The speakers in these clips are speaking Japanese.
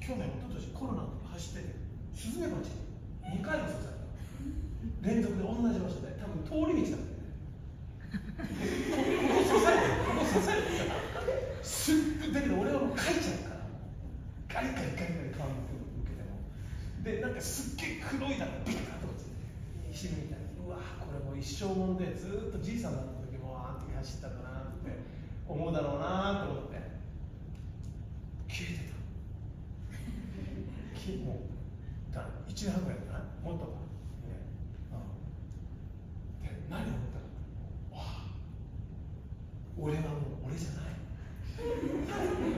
去年、一昨年コロナの時走ってて、スズメバチ2回も刺された。連続で同じ場所で、多分通り道だったよね。ここ刺されて、ここ刺されてさ、すっだけど俺はもう書いちゃうから、ガリガリガリガリ顔向けても。で、なんかすっげえ黒いだろ、ビカッとついて、石みたいな。うわこれもう一生もんで、ずっとじいさんだった時も、あの時走ったんだなって思うだろうなと思って、消えてた。もうだ1年半ぐらいかな、もっとか、ね、で何を思ったか、わあ俺はもう俺じゃない。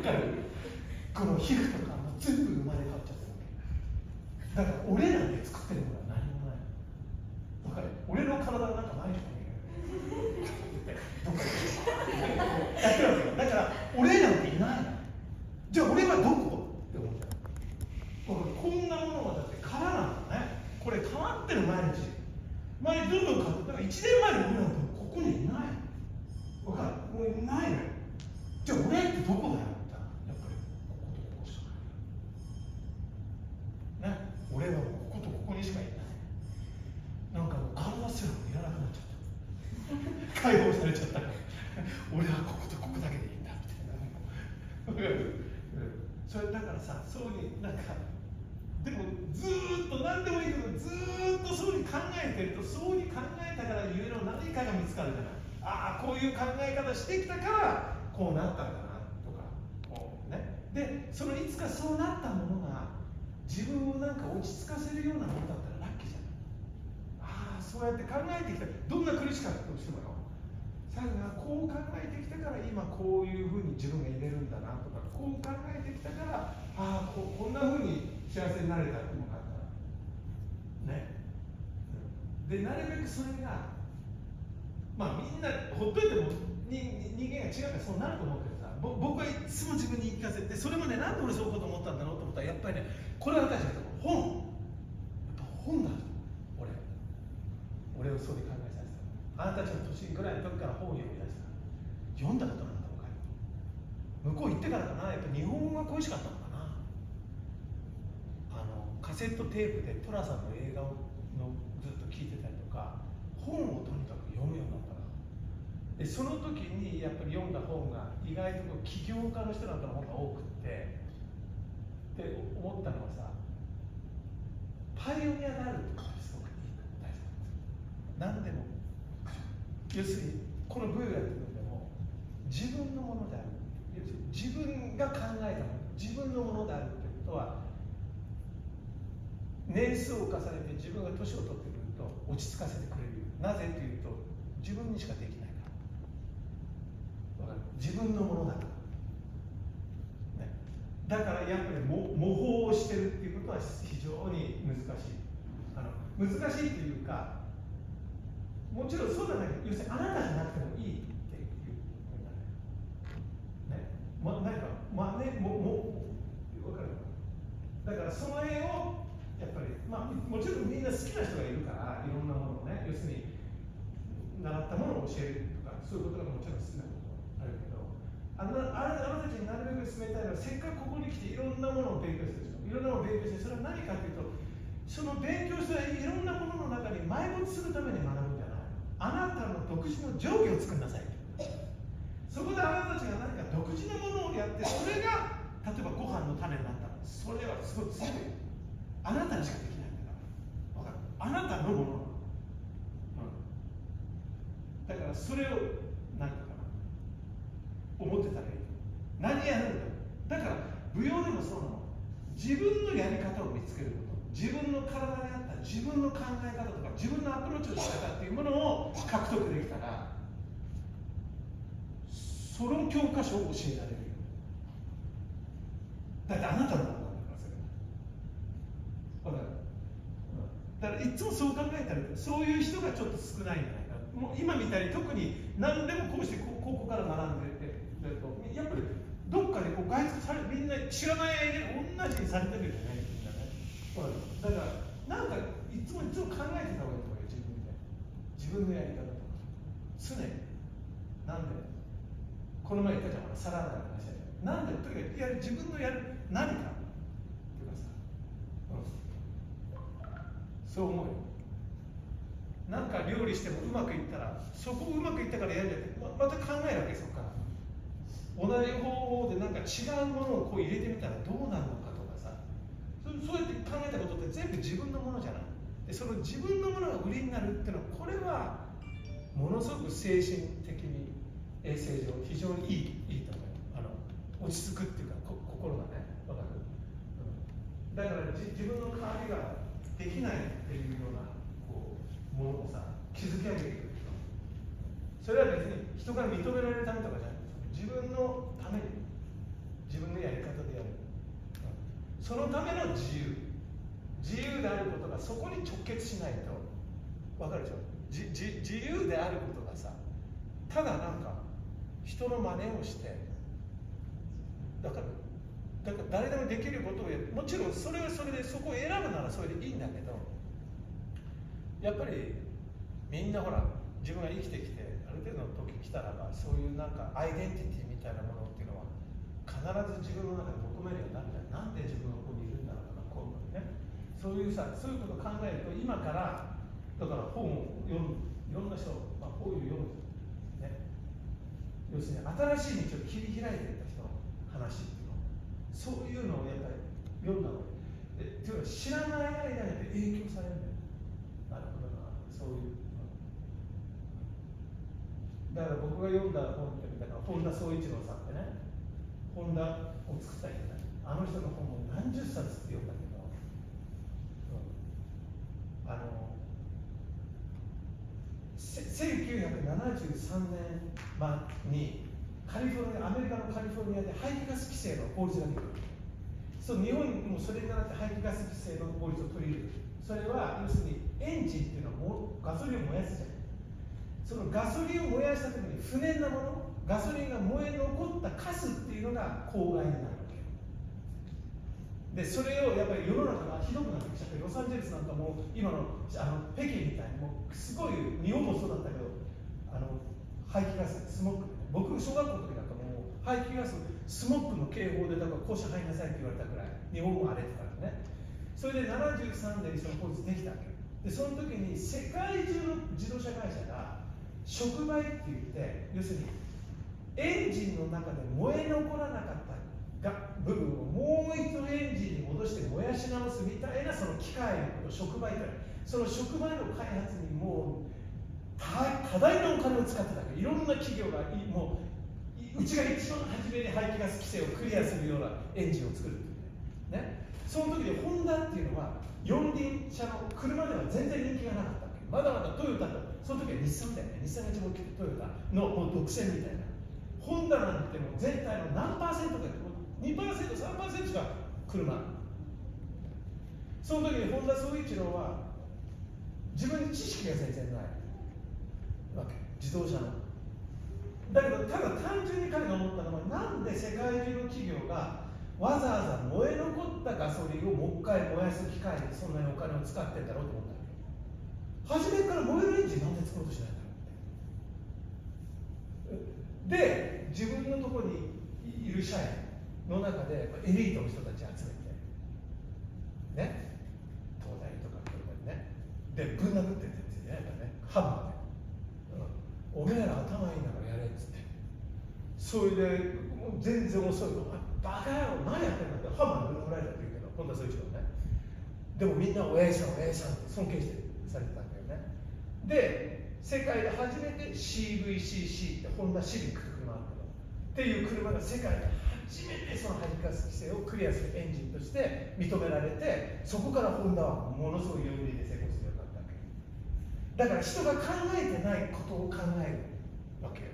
だからこの皮膚とかも全部生まれ変わっちゃったわけだから、俺なんて作ってるものは何もない。だから俺の体の中ない人がいるどっかでやってるわけよ。だから俺なんていないの。じゃあ俺はどこって思った。こんなものはだって殻なんだね。これ変わってる毎日。毎日どんどん変わって、だから1年前の俺なんてここにいない。わかる？もういないのよ。じゃあ俺ってどこだよってやっぱりこことここしかない。ね、俺はもうこことここにしかいない。なんかもう体すらもいらなくなっちゃった。解放されちゃったから。俺はこことここだけでいいんだみたいな。それだからさ、そうになんか。でもずーっと何でもいいけど、ずーっとそうに考えてると、そうに考えたからゆえの何かが見つかるじゃない。ああこういう考え方してきたからこうなったんだなとか、こうね。でそのいつかそうなったものが自分をなんか落ち着かせるようなものだったらラッキーじゃない。ああそうやって考えてきた、どんな苦しかったとしてもよ、最後はこう考えてきたから今こういうふうに自分が入れるんだなとか、こう考えてきたからああこんなふうに幸せになれたっていうのがあったらね。でなるべくそれがまあみんなほっといても人間が違うからそうなると思うけどさ、僕はいつも自分に言い聞かせて、それもね、なんで俺そういうこと思ったんだろうと思ったら、やっぱりね、これは私だと本、やっぱ本だと俺をそうに考えさせた。あなたたちの年ぐらいの時から本を読み出した。読んだことなんだ他に。向こう行ってからかな、やっぱ日本語が恋しかったのかな。カセットテープで寅さんの映画をずっと聞いてたりとか、本をとにかく読むようになったら、でその時にやっぱり読んだ本が意外と起業家の人なんかの本が多くってって思ったのはさ、パイオニアであるってことがすごくいい大事なんです。何でも要するにこのブーラっていうのでも自分のものである、要するに自分が考えたもの、自分のものであるってことは、年数を重ねて自分が年を取ってくると落ち着かせてくれる。なぜというと自分にしかできないから。自分のものだから、ね、だからやっぱり模倣をしてるっていうことは非常に難しい。難しいというか、もちろんそうなんだけど、要するにあなたじゃなくてもいいっていうふうになる。ね、何か分かる。だからその辺をやっぱり、もちろんみんな好きな人がいるから、いろんなものをね、要するに習ったものを教えるとか、そういうことがもちろん好きなことあるけど、あなたたちになるべく進めたいのは、せっかくここに来ていろんなものを勉強するでしょ。いろんなものを勉強して、それは何かというと、その勉強したいろんなものの中に埋没するために学ぶんじゃない。あなたの独自の定規を作りなさい。そこであなたたちが何か独自のものをやって、それが例えばご飯の種になったら、それはすごい強い。あなたにしかできないんだから。分かる？あなたのもの。だからそれを何て言うかな、思ってたらいい。何やるんだ。だから舞踊でもそうなの。自分のやり方を見つけること、自分の体に合った自分の考え方とか自分のアプローチの仕方っていうものを獲得できたら、その教科書を教えられるよ。だってあなたのものなんだからそれは。だからいつもそう考えたら、そういう人がちょっと少ないんじゃないか。もう今みたいに特に何でもこうしてここから学んでると、やっぱりどっかでこう外出され、みんな知らない間に同じにされてるよね、みんなね。だからなんかいつも考えてた方がいいと思うよ、自分で。自分のやり方とか常に。なんでこの前言ったじゃん、皿洗いの話で。なんでとにかく自分のやる何かそう思うよ。なんか料理してもうまくいったら、そこうまくいったからやるんじゃなくて、また考えるわけ、そこから。同じ方法でなんか違うものをこう入れてみたらどうなるのかとかさ、そうやって考えたことって全部自分のものじゃない。でその自分のものが売りになるっていうのは、これはものすごく精神的に衛生上非常にいいと思う。落ち着くっていうか、心がね、わかる、だから自分の代わりができないっていうようなこうものをさ、築き上げていく。それは別に人から認められるためとかじゃない。自分のために、自分のやり方でやる。そのための自由であることがそこに直結しないと、わかるでしょ。自由であることがさ、ただなんか人の真似をして、だから誰でもできることをやる。もちろんそれはそれで、そこを選ぶならそれでいいんだけど、やっぱりみんなほら、自分が生きてきてある程度の時来たらば、そういうなんかアイデンティティみたいなものっていうのは必ず自分の中で求めるようになるんだよ。なんで自分がここにいるんだろうとか、こういうのね、そういうことを考えると、今からだから本を読む、いろんな人、こういう読む、ね、要するに新しい道を切り開いていった人の話っていうの、そういうのをやっぱり読んだので、というのは知らない間に影響されるんだよ。なるほどな、そういう。だから僕が読んだ本って、だから本田宗一郎さんってね、本田を作った人ね、あの人の本も何十冊って読んだけど、1973年にアメリカのカリフォルニアで排気ガス規制の法律ができる。そう日本にもそれに倣って排気ガス規制の法律を取り入れる。それは要するにエンジンっていうのはガソリンを燃やすじゃん。そのガソリンを燃やした時に不燃なもの、ガソリンが燃え残ったカスっていうのが公害になるわけで、それをやっぱり世の中がひどくなってきちゃって、ロサンゼルスなんかも今の北京みたいにもうすごい、日本もそうだったけど、排気ガス、スモック、僕小学校の時なんかもう排気ガス、スモックの警報でだから校舎入りなさいって言われたくらい日本も荒れてたからね。それで73年にその法律できたわけで、その時に世界中の自動車会社が触媒って言って、要するにエンジンの中で燃え残らなかった部分をもう一度エンジンに戻して燃やし直すみたいな、その機械のことを触媒という。その触媒の開発にもう多大なお金を使ってたわけ。いろんな企業がもううちが一番初めに排気ガス規制をクリアするようなエンジンを作るっていうね。その時でホンダっていうのは四輪車の車では全然人気がなかったわけ。まだまだトヨタと、その時は日産だよね。日産が一番大きくてトヨタのもう独占みたいな。ホンダなんてもう全体の何パーセントか、2%、3% しか車。その時に本田宗一郎は自分に知識が全然ないわけ、自動車の。だけどただ単純に彼が思ったのは、なんで世界中の企業がわざわざ燃え残ったガソリンをもう一回燃やす機械にそんなにお金を使ってんだろうと思ったわけ。初めから燃えるエンジンなんで作ろうとしないんだろうって。で自分のところにいる社員の中でエリートの人たち集めてね、東大とか京大ね、でぶん殴ってって言ってね、ハンマーで、おめえら頭いいんだからやれっつって、それで全然遅いと、バカ野郎何やってんだってハンマーでぶん殴られたって言うけど、本田宗一郎ね。でもみんなおやじさんおやじさんって尊敬してされてたんだよね。で世界で初めて CVCC ってホンダシビックって車あったのっていう車が世界で初めてその排気ガス規制をクリアするエンジンとして認められて、そこからホンダはものすごい4輪で成功するようになったわけだから、人が考えてないことを考えるわけよ。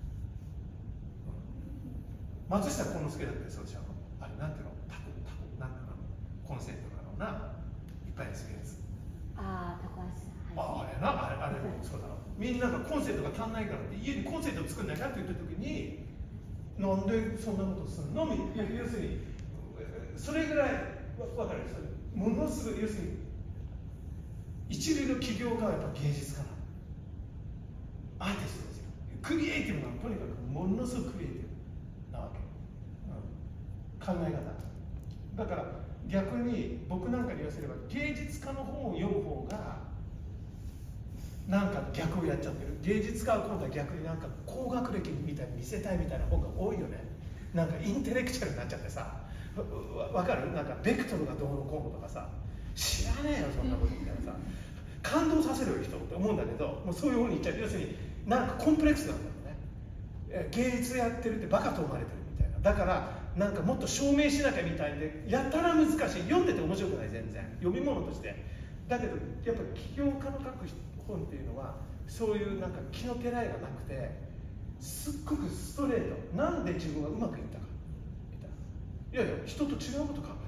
松下幸之助だってそうでしょ。あれなんていうの、タコなんていうの、コンセントなのないっぱいするやつ。 ああ、高橋さん。 あれな、あれそうだろ。みんながコンセントが足んないからって家にコンセントを作んないかって言った時に、なんでそんなことするの？要するにそれぐらい分かる。ものすごい、要するに一流の起業家はやっぱ芸術家なの、アーティストですよ。クリエイティブなの、とにかくものすごくクリエイティブなわけ、考え方。 だから逆に僕なんかに言わせれば芸術家の本を読む方がなんか逆をやっちゃってる。芸術家は今度は逆になんか高学歴みたいに見せたいみたいな本が多いよね。なんかインテレクチャルになっちゃってさ、わかる？なんかベクトルがどうのこうのとかさ、知らねえよそんなことみたいなさ、感動させるよ人って思うんだけど、もうそういうふうに言っちゃう。要するになんかコンプレックスなんだよね。芸術やってるってバカと思われてるみたいな。だからなんかもっと証明しなきゃみたいでやたら難しい。読んでて面白くない、全然読み物として。だけどやっぱり起業家の書く本っていうのはそういうなんか気のてらいがなくて、すっごくストレート。なんで自分がうまくいったかみたいな。いやいや人と違うこと考え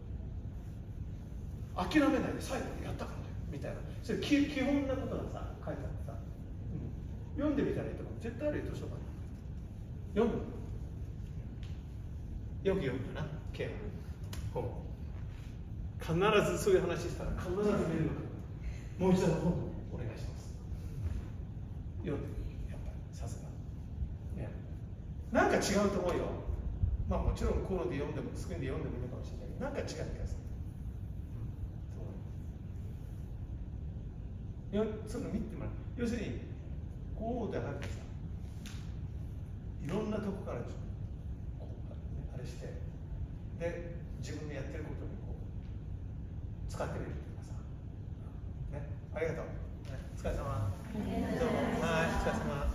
たから、諦めないで最後までやったからだよみたいな、そういう基本なことがさ書いてあってさ、読んでみたらいいと思う。絶対あるよ図書館に。読む。よく読むかな、K は本。必ずそういう話したら必ずメールが来る。もう一度の本お願いします。読んでみる。やっぱりさすが。ね、なんか違うと思うよ。まあもちろんコロで読んでもスクリーンで読んでもいいかもしれないけど、なんか違う気がする。そういうの見てもらう。要するにこうであってさ、いろんなとこからこうあれして、で自分でやってることにこう使ってみるっていうかさ、ね、ありがとう、ね、お疲れ様。どうも、はい、お疲れ様。